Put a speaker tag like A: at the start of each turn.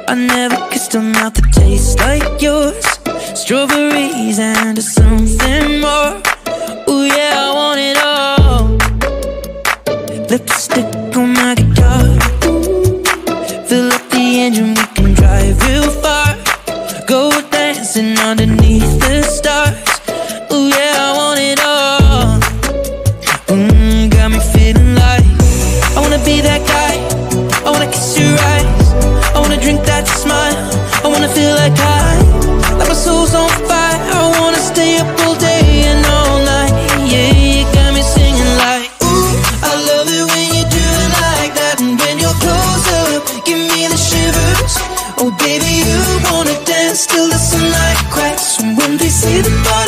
A: I never kissed a mouth that tastes like yours. Strawberries and something more. Ooh yeah, I want it all. Lipstick on my guitar. Fill up the engine, we can drive real far. Go dancing underneath the stars. Ooh yeah, I want it all. Got me feeling like I wanna be that guy. I wanna kiss your eyes. I wanna drink that smile. I wanna feel like like my soul's on fire. I wanna stay up all day and all night. Yeah, you got me singing like, ooh, I love it when you do it like that. And when you're close up, give me the shivers. Oh baby, you wanna dance till the sunlight cracks. And when they say the bar